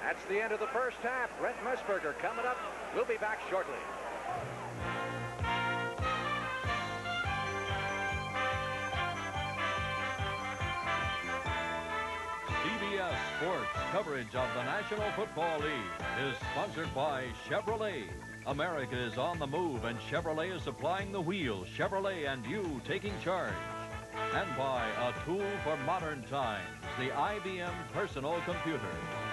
That's the end of the first half. Brent Musburger coming up. We'll be back shortly. CBS Sports coverage of the National Football League is sponsored by Chevrolet. America is on the move, and Chevrolet is supplying the wheels. Chevrolet and you taking charge. And by a tool for modern times, the IBM personal computer.